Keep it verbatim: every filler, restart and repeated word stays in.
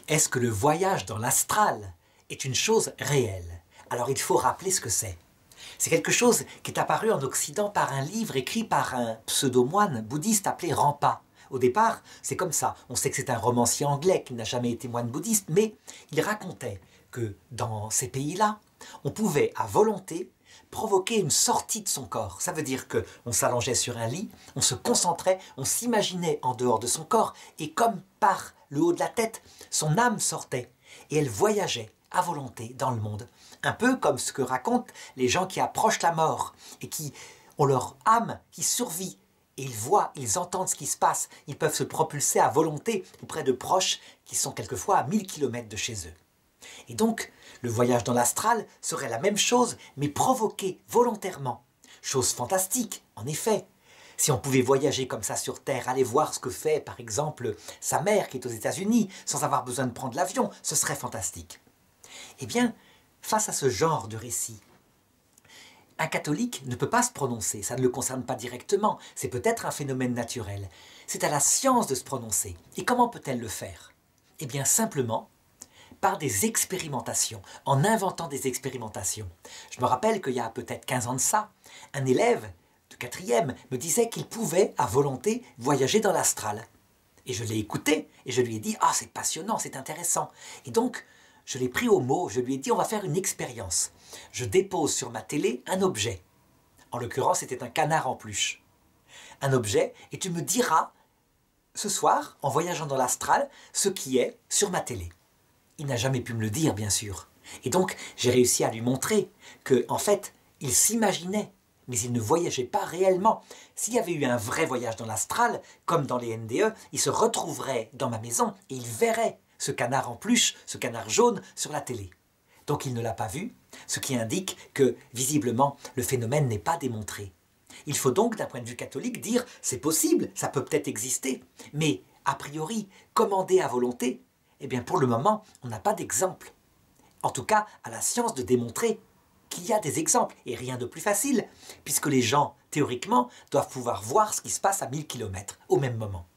Est-ce que le voyage dans l'astral est une chose réelle? Alors il faut rappeler ce que c'est. C'est quelque chose qui est apparu en Occident par un livre écrit par un pseudo-moine bouddhiste appelé Rampa. Au départ, c'est comme ça. On sait que c'est un romancier anglais qui n'a jamais été moine bouddhiste, mais il racontait que dans ces pays-là, on pouvait à volonté provoquer une sortie de son corps. Ça veut dire qu'on s'allongeait sur un lit, on se concentrait, on s'imaginait en dehors de son corps, et comme par le haut de la tête, son âme sortait, et elle voyageait à volonté dans le monde. Un peu comme ce que racontent les gens qui approchent la mort, et qui ont leur âme qui survit, et ils voient, ils entendent ce qui se passe, ils peuvent se propulser à volonté auprès de proches qui sont quelquefois à mille kilomètres de chez eux. Et donc, le voyage dans l'astral serait la même chose, mais provoqué volontairement. Chose fantastique, en effet. Si on pouvait voyager comme ça sur Terre, aller voir ce que fait, par exemple, sa mère qui est aux États-Unis, sans avoir besoin de prendre l'avion, ce serait fantastique. Eh bien, face à ce genre de récit, un catholique ne peut pas se prononcer, ça ne le concerne pas directement, c'est peut-être un phénomène naturel. C'est à la science de se prononcer. Et comment peut-elle le faire? Eh bien, simplement, par des expérimentations, en inventant des expérimentations. Je me rappelle qu'il y a peut-être quinze ans de ça, un élève de quatrième me disait qu'il pouvait, à volonté, voyager dans l'astral. Et je l'ai écouté, et je lui ai dit « Ah, c'est passionnant, c'est intéressant !» Et donc, je l'ai pris au mot, je lui ai dit « On va faire une expérience. Je dépose sur ma télé un objet. » En l'occurrence, c'était un canard en peluche. Un objet, et tu me diras, ce soir, en voyageant dans l'astral, ce qui est sur ma télé. Il n'a jamais pu me le dire, bien sûr. Et donc, j'ai réussi à lui montrer que, en fait, il s'imaginait, mais il ne voyageait pas réellement. S'il y avait eu un vrai voyage dans l'astral, comme dans les N D E, il se retrouverait dans ma maison et il verrait ce canard en peluche, ce canard jaune, sur la télé. Donc il ne l'a pas vu, ce qui indique que, visiblement, le phénomène n'est pas démontré. Il faut donc, d'un point de vue catholique, dire « c'est possible, ça peut peut-être exister », mais, a priori, commander à volonté, eh bien, pour le moment, on n'a pas d'exemple. En tout cas, à la science de démontrer qu'il y a des exemples, et rien de plus facile, puisque les gens, théoriquement, doivent pouvoir voir ce qui se passe à mille kilomètres au même moment.